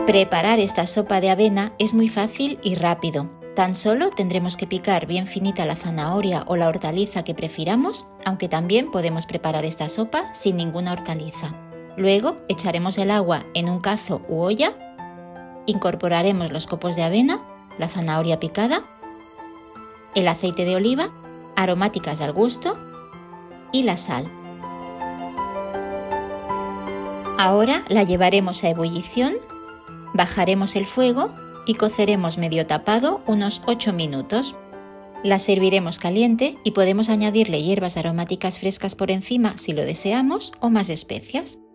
Preparar esta sopa de avena es muy fácil y rápido. Tan solo tendremos que picar bien finita la zanahoria o la hortaliza que prefiramos, aunque también podemos preparar esta sopa sin ninguna hortaliza. Luego echaremos el agua en un cazo u olla, incorporaremos los copos de avena, la zanahoria picada, el aceite de oliva, aromáticas al gusto y la sal. Ahora la llevaremos a ebullición, bajaremos el fuego y coceremos medio tapado unos 8 minutos. La serviremos caliente y podemos añadirle hierbas aromáticas frescas por encima si lo deseamos o más especias.